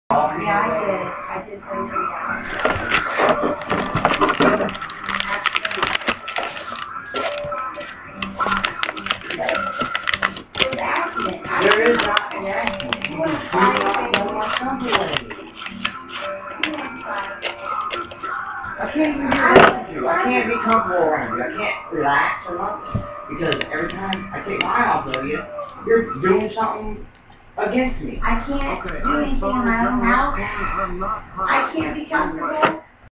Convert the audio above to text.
Yeah, I did. I did play 3 hours. There is not an accident. You do not know my company. I can't even do what to do. I can't be comfortable around you. I can't relax or nothing. Because every time I take my eye off of you, you're doing something against me. I can't do anything in my own house. I can't be comfortable.